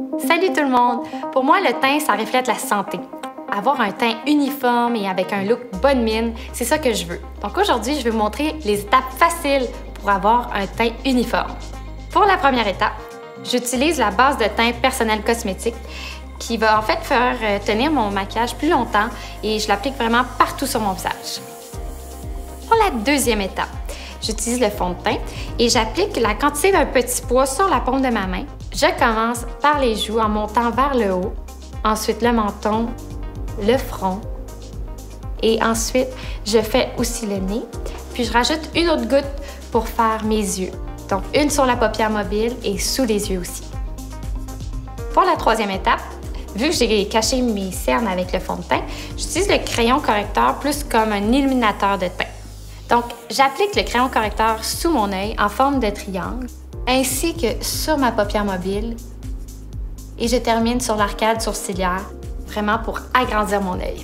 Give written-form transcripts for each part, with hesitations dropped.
Salut tout le monde! Pour moi, le teint, ça reflète la santé. Avoir un teint uniforme et avec un look bonne mine, c'est ça que je veux. Donc aujourd'hui, je vais vous montrer les étapes faciles pour avoir un teint uniforme. Pour la première étape, j'utilise la base de teint Personnel Cosmétique qui va en fait faire tenir mon maquillage plus longtemps et je l'applique vraiment partout sur mon visage. Pour la deuxième étape, j'utilise le fond de teint et j'applique la quantité d'un petit pois sur la paume de ma main. Je commence par les joues en montant vers le haut, ensuite le menton, le front et ensuite je fais aussi le nez. Puis je rajoute une autre goutte pour faire mes yeux. Donc une sur la paupière mobile et sous les yeux aussi. Pour la troisième étape, vu que j'ai caché mes cernes avec le fond de teint, j'utilise le crayon correcteur plus comme un illuminateur de teint. Donc, j'applique le crayon correcteur sous mon œil en forme de triangle, ainsi que sur ma paupière mobile. Et je termine sur l'arcade sourcilière, vraiment pour agrandir mon œil.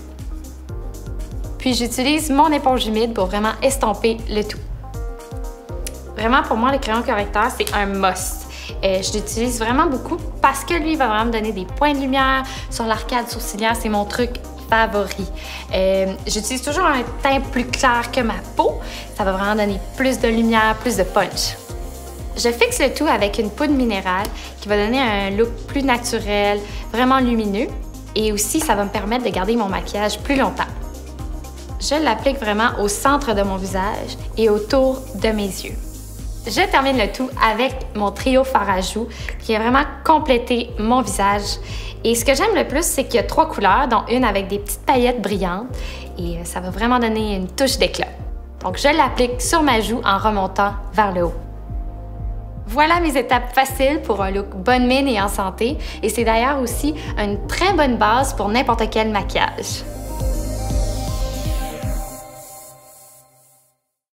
Puis j'utilise mon éponge humide pour vraiment estomper le tout. Vraiment, pour moi, le crayon correcteur, c'est un must. Je l'utilise vraiment beaucoup parce que lui, il va vraiment me donner des points de lumière sur l'arcade sourcilière. C'est mon truc favori. J'utilise toujours un teint plus clair que ma peau. Ça va vraiment donner plus de lumière, plus de punch. Je fixe le tout avec une poudre minérale qui va donner un look plus naturel, vraiment lumineux. Et aussi, ça va me permettre de garder mon maquillage plus longtemps. Je l'applique vraiment au centre de mon visage et autour de mes yeux. Je termine le tout avec mon trio fard à joues qui a vraiment complété mon visage. Et ce que j'aime le plus, c'est qu'il y a 3 couleurs, dont une avec des petites paillettes brillantes. Et ça va vraiment donner une touche d'éclat. Donc, je l'applique sur ma joue en remontant vers le haut. Voilà mes étapes faciles pour un look bonne mine et en santé. Et c'est d'ailleurs aussi une très bonne base pour n'importe quel maquillage.